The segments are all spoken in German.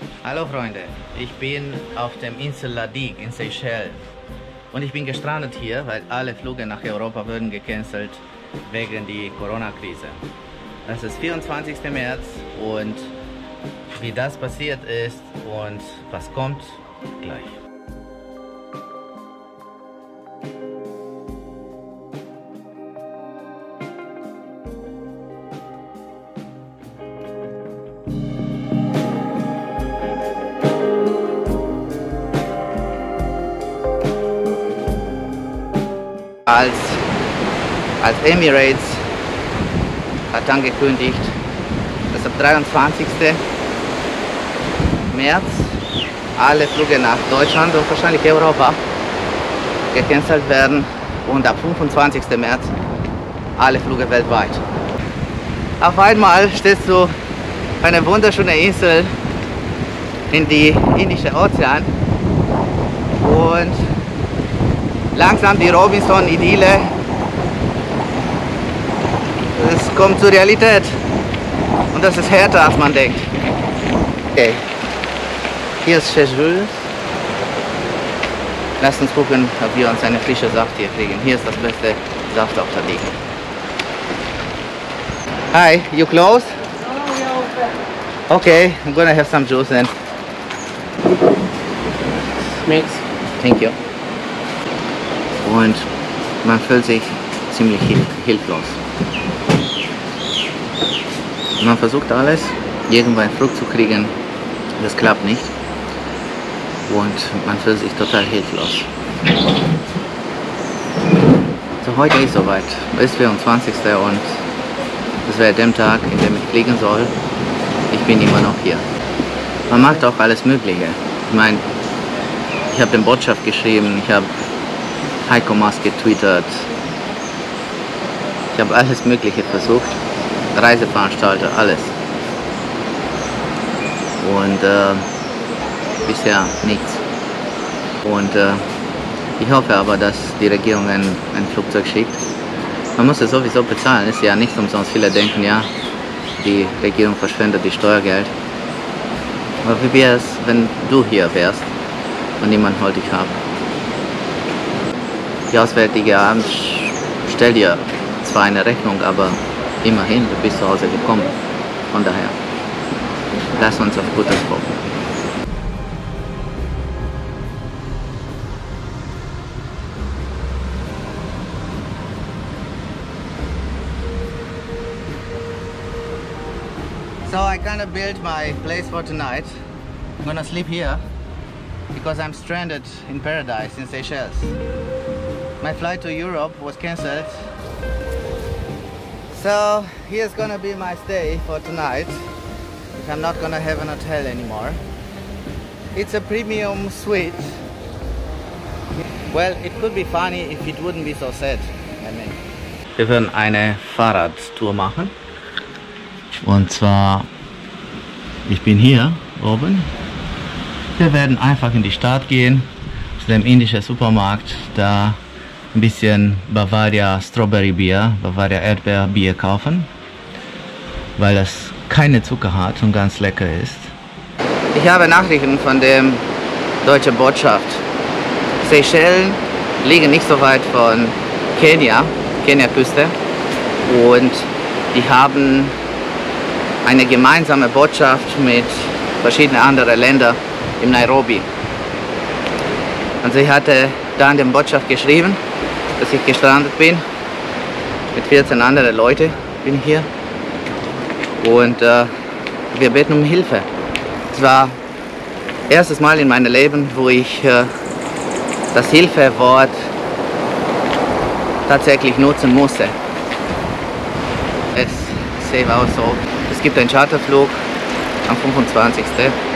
Hallo Freunde, ich bin auf dem Insel Ladik in Seychellen und ich bin gestrandet hier, weil alle Flüge nach Europa wurden gecancelt wegen der Corona-Krise. Das ist 24. März und wie das passiert ist und was kommt, gleich. Als Emirates hat angekündigt, dass ab 23. März alle Flüge nach Deutschland und wahrscheinlich Europa gecancelt werden und ab 25. März alle Flüge weltweit. Auf einmal stehst du auf einer wunderschönen Insel in die Indische Ozean und langsam die Robinson-Idylle, es kommt zur Realität und das ist härter als man denkt. Okay, hier ist Seychellen. Lasst uns gucken, ob wir uns eine frische Saft hier kriegen. Hier ist das beste Saft auf der Liege. Hi, you close? Oh, yeah, open. Okay, I'm gonna have some juice then. Mix. Thank you. Und man fühlt sich ziemlich hilflos. Man versucht alles, irgendwann Flug zu kriegen, das klappt nicht und man fühlt sich total hilflos. So, heute ist soweit, es ist 24. und das wäre der Tag, in dem ich fliegen soll. Ich bin immer noch hier. Man macht auch alles Mögliche. Ich meine, ich habe den Botschaft geschrieben, ich habe Heiko Maas getwittert. Ich habe alles Mögliche versucht. Reiseveranstalter, alles. Und bisher nichts. Und ich hoffe aber, dass die Regierung ein Flugzeug schickt. Man muss es sowieso bezahlen, ist ja nicht umsonst. Viele denken, ja, die Regierung verschwendet die Steuergeld. Aber wie wäre es, wenn du hier wärst und niemand holt dich ab? Die Auswärtige Amt stellt dir zwar eine Rechnung, aber immerhin, du bist zu Hause gekommen. Von daher, lass uns auf Gutes hoffen. So I gonna build my place for tonight. I'm gonna sleep here because I'm stranded in paradise in Seychelles. My flight to Europe was cancelled. So here's gonna be my stay for tonight. I'm not gonna have an hotel anymore. It's a premium suite. Well, it could be funny if it wouldn't be so sad. Wir werden eine Fahrradtour machen. Und zwar, ich bin hier oben. Wir werden einfach in die Stadt gehen, zu dem indischen Supermarkt, da ein bisschen Bavaria Strawberry Bier, Bavaria Erdbeer Bier kaufen, weil das keine Zucker hat und ganz lecker ist. Ich habe Nachrichten von der deutschen Botschaft. Seychellen liegen nicht so weit von Kenia-Küste und die haben eine gemeinsame Botschaft mit verschiedenen anderen Ländern in Nairobi. Und sie hatte dann der Botschaft geschrieben, dass ich gestrandet bin. Mit 14 anderen Leuten bin ich hier. Und wir beten um Hilfe. Es war das erste Mal in meinem Leben, wo ich das Hilfewort tatsächlich nutzen musste. Es war auch so. Es gibt einen Charterflug am 25.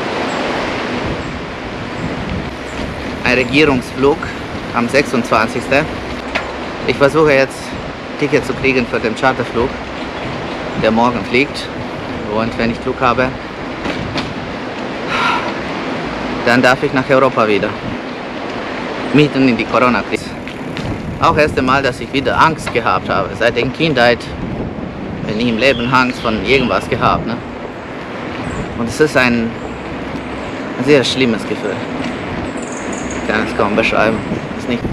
Ein Regierungsflug am 26. Ich versuche jetzt Ticket zu kriegen für den Charterflug, der morgen fliegt. Und wenn ich Glück habe, dann darf ich nach Europa wieder. Mitten in die Corona-Krise. Auch das erste Mal, dass ich wieder Angst gehabt habe. Seit der Kindheit bin ich im Leben Angst von irgendwas gehabt. Ne? Und es ist ein Ein sehr schlimmes Gefühl. Ich kann es kaum beschreiben. Ist nicht.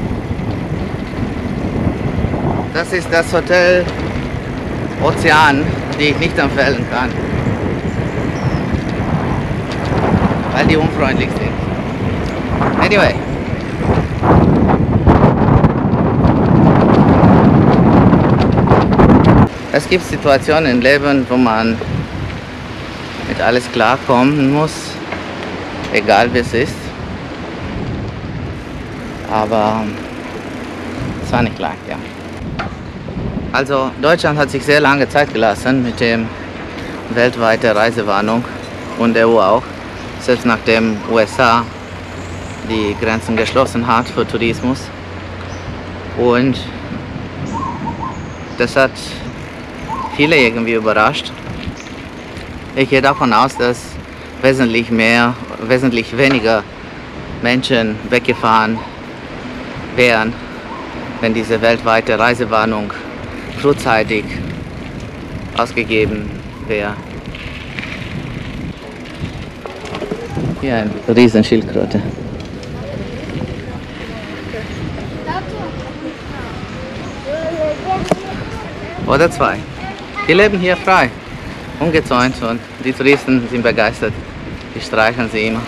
Das ist das Hotel Ozean, die ich nicht empfehlen kann, weil die unfreundlich sind. Anyway. Es gibt Situationen im Leben, wo man mit alles klarkommen muss, egal wie es ist. Aber es war nicht leicht, ja. Also Deutschland hat sich sehr lange Zeit gelassen mit dem weltweiten Reisewarnung und EU auch, selbst nachdem USA die Grenzen geschlossen hat für Tourismus. Und das hat viele irgendwie überrascht. Ich gehe davon aus, dass wesentlich weniger Menschen weggefahren wären, wenn diese weltweite Reisewarnung frühzeitig ausgegeben wäre. Hier eine Riesenschildkröte. Oder zwei. Die leben hier frei, ungezäunt, und die Touristen sind begeistert. Die streicheln sie immer.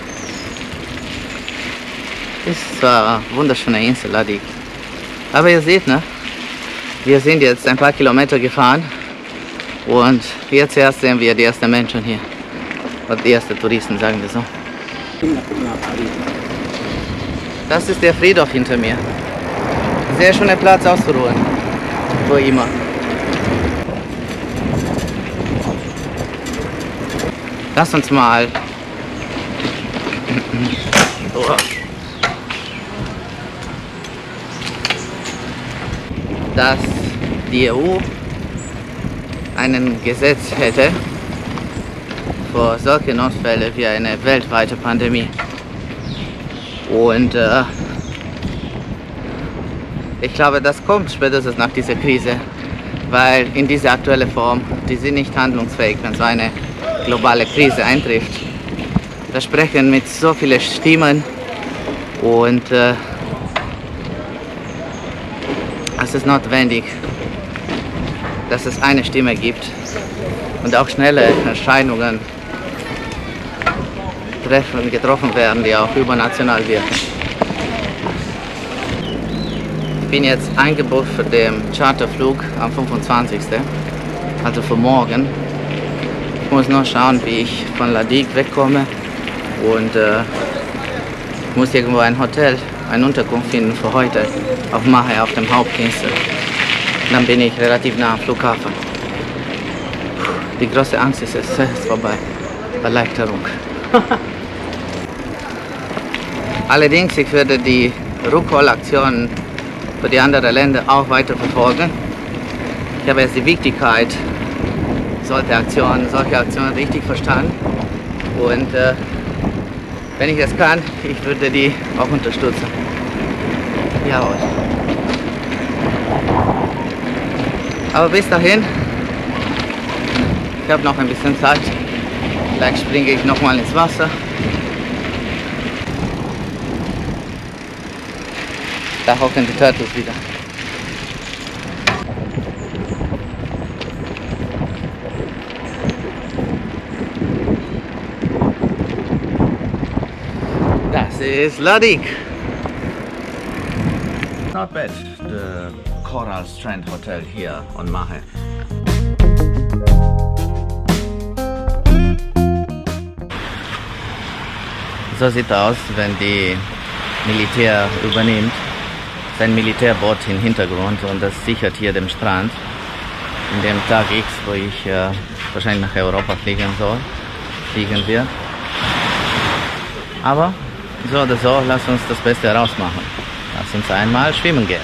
Ist zwar eine wunderschöne Insel, Ladik. Aber ihr seht, ne? Wir sind jetzt ein paar Kilometer gefahren und jetzt erst sehen wir die ersten Menschen hier. Und die ersten Touristen, sagen wir so. Das ist der Friedhof hinter mir. Sehr schöner Platz auszuruhen. Wo immer. Lass uns mal dass die EU ein Gesetz hätte für solche Notfälle wie eine weltweite Pandemie. Und ich glaube, das kommt spätestens nach dieser Krise, weil in dieser aktuellen Form, die sind nicht handlungsfähig, wenn so eine globale Krise eintrifft. Wir sprechen mit so vielen Stimmen und es ist notwendig, dass es eine Stimme gibt und auch schnelle Entscheidungen getroffen werden, die auch übernational wirken. Ich bin jetzt eingebucht für den Charterflug am 25. Also für morgen. Ich muss noch schauen, wie ich von Ladik wegkomme und ich muss irgendwo ein Hotel, eine Unterkunft finden für heute auf Mahe, auf dem Hauptinsel. Dann bin ich relativ nah am Flughafen. Die große Angst ist, es ist vorbei. Erleichterung. Allerdings, ich werde die Rückholaktionen für die anderen Länder auch weiter verfolgen. Ich habe jetzt die Wichtigkeit solche Aktionen richtig verstanden. Und wenn ich es kann, ich würde die auch unterstützen. Jawohl. Aber bis dahin, ich habe noch ein bisschen Zeit. Vielleicht springe ich noch mal ins Wasser. Da hocken die Turtles wieder. Das ist Ladik. Not bad, the Coral Strand Hotel here on Mahe. So sieht es aus, wenn die Militär übernimmt. Es ist ein Militärboot im Hintergrund und das sichert hier den Strand. In dem Tag X, wo ich wahrscheinlich nach Europa fliegen wird. Aber so oder so, lass uns das Beste rausmachen. Lass uns einmal schwimmen gehen.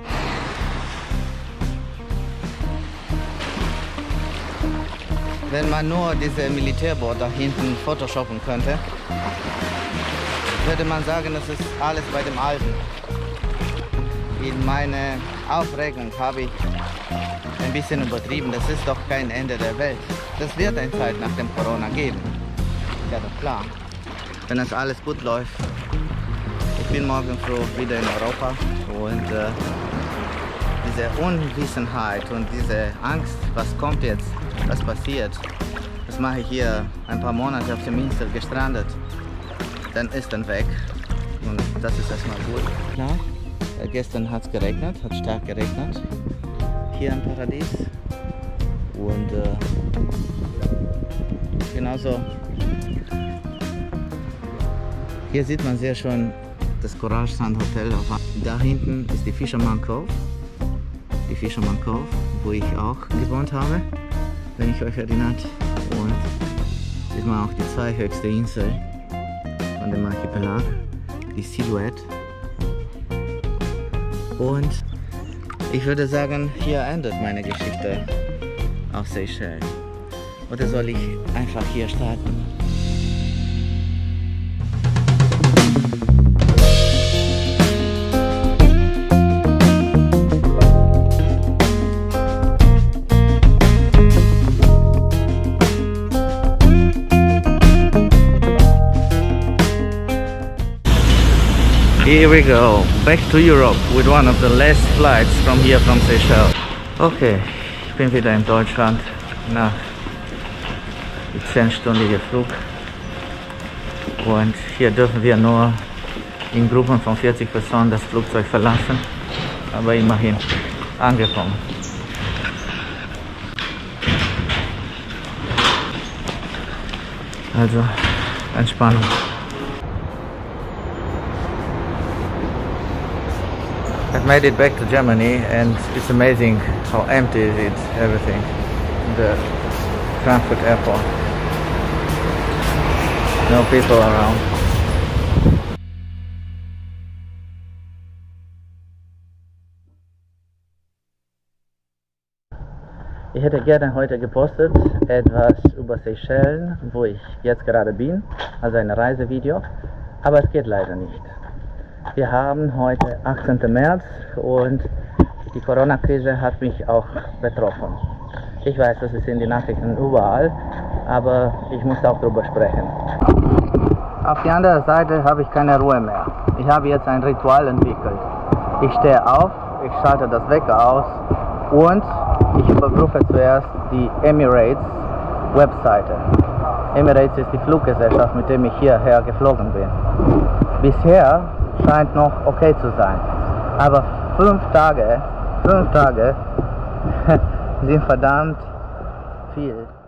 Wenn man nur diese Militärboot da hinten photoshoppen könnte, würde man sagen, das ist alles bei dem Alten. In meiner Aufregung habe ich ein bisschen übertrieben. Das ist doch kein Ende der Welt. Das wird eine Zeit nach dem Corona geben. Ja, doch klar. wenn das alles gut läuft. Ich bin morgen früh wieder in Europa und diese Unwissenheit und diese Angst, was kommt jetzt, was passiert, das mache ich hier ein paar Monate auf dem Insel gestrandet, dann ist dann weg und das ist erstmal gut. Klar, gestern hat es geregnet, hat stark geregnet hier im Paradies und genauso hier sieht man sehr schön das Coral Strand Hotel. Da hinten ist die Fisherman Cove, wo ich auch gewohnt habe, wenn ich euch erinnert. Und sieht man auch die zweithöchste Insel von dem Archipelag, die Silhouette. Und ich würde sagen, hier endet meine Geschichte auf Seychellen. Oder soll ich einfach hier starten? Here we go, back to Europe with one of the last flights from here from Seychelles. Okay, ich bin wieder in Deutschland nach dem 10-stündigen Flug und hier dürfen wir nur in Gruppen von 40 Personen das Flugzeug verlassen, aber immerhin angekommen. Also Entspannung. I've made it back to Germany and it's amazing how empty is it, everything, the Frankfurt airport. No people around. Ich hätte gerne heute gepostet etwas über Seychellen, wo ich jetzt gerade bin, also ein Reisevideo, aber es geht leider nicht. Wir haben heute 18. März und die Corona-Krise hat mich auch betroffen. Ich weiß, das ist in den Nachrichten überall, aber ich muss auch darüber sprechen. Auf der anderen Seite habe ich keine Ruhe mehr. Ich habe jetzt ein Ritual entwickelt. Ich stehe auf, ich schalte das Wecker aus und ich überprüfe zuerst die Emirates Webseite. Emirates ist die Fluggesellschaft, mit der ich hierher geflogen bin. Bisher scheint noch okay zu sein, aber 5 Tage sind verdammt viel.